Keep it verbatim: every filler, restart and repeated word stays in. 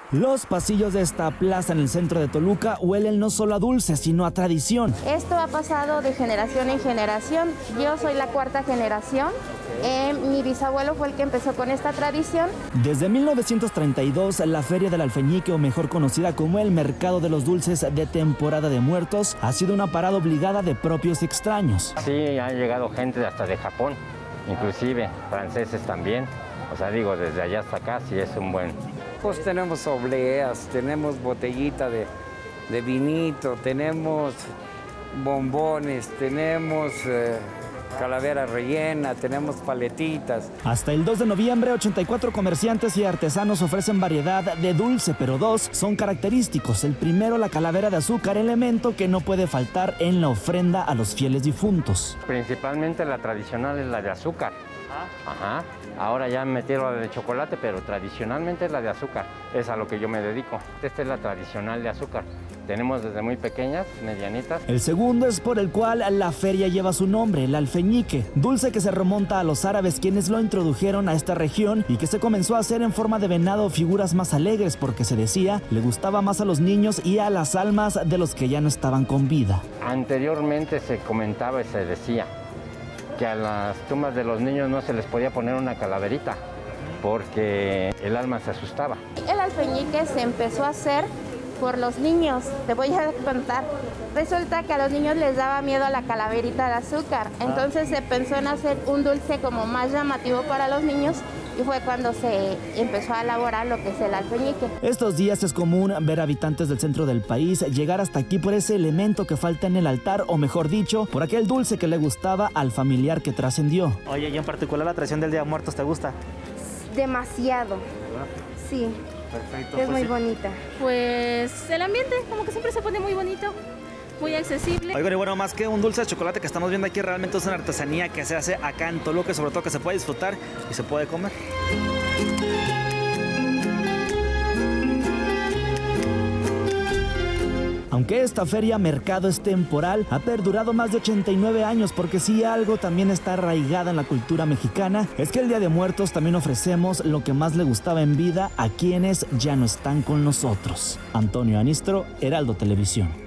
Los pasillos de esta plaza en el centro de Toluca huelen no solo a dulce, sino a tradición. Esto ha pasado de generación en generación. Yo soy la cuarta generación. Eh, mi bisabuelo fue el que empezó con esta tradición. Desde mil novecientos treinta y dos, la Feria del Alfeñique, o mejor conocida como el Mercado de los Dulces de Temporada de Muertos, ha sido una parada obligada de propios y extraños. Sí, han llegado gente hasta de Japón, inclusive franceses también. O sea, digo, desde allá hasta acá sí es un buen... Pues tenemos obleas, tenemos botellita de, de vinito, tenemos bombones, tenemos eh, calavera rellena, tenemos paletitas. Hasta el dos de noviembre, ochenta y cuatro comerciantes y artesanos ofrecen variedad de dulce, pero dos son característicos. El primero, la calavera de azúcar, elemento que no puede faltar en la ofrenda a los fieles difuntos. Principalmente la tradicional es la de azúcar. Ajá. Ahora ya metieron la de chocolate, pero tradicionalmente es la de azúcar. Es a lo que yo me dedico. Esta es la tradicional de azúcar. Tenemos desde muy pequeñas, medianitas. El segundo es por el cual la feria lleva su nombre, el alfeñique, dulce que se remonta a los árabes, quienes lo introdujeron a esta región y que se comenzó a hacer en forma de venado o figuras más alegres, porque se decía le gustaba más a los niños y a las almas de los que ya no estaban con vida. Anteriormente se comentaba y se decía que a las tumbas de los niños no se les podía poner una calaverita porque el alma se asustaba. El alfeñique se empezó a hacer por los niños. Te voy a contar. Resulta que a los niños les daba miedo la calaverita de azúcar. Entonces se pensó en hacer un dulce como más llamativo para los niños y fue cuando se empezó a elaborar lo que es el alfeñique. Estos días es común ver habitantes del centro del país llegar hasta aquí por ese elemento que falta en el altar, o mejor dicho, por aquel dulce que le gustaba al familiar que trascendió. Oye, y en particular la tradición del Día de Muertos, ¿te gusta? Demasiado. Sí. Perfecto. Es pues muy sí. bonita. Pues el ambiente como que siempre se pone muy bonito, muy accesible. Oigan, y bueno, más que un dulce de chocolate que estamos viendo aquí, realmente es una artesanía que se hace acá en Toluca, sobre todo que se puede disfrutar y se puede comer. Aunque esta feria mercado es temporal, ha perdurado más de ochenta y nueve años, porque si algo también está arraigada en la cultura mexicana, es que el Día de Muertos también ofrecemos lo que más le gustaba en vida a quienes ya no están con nosotros. Antonio Anistro, Heraldo Televisión.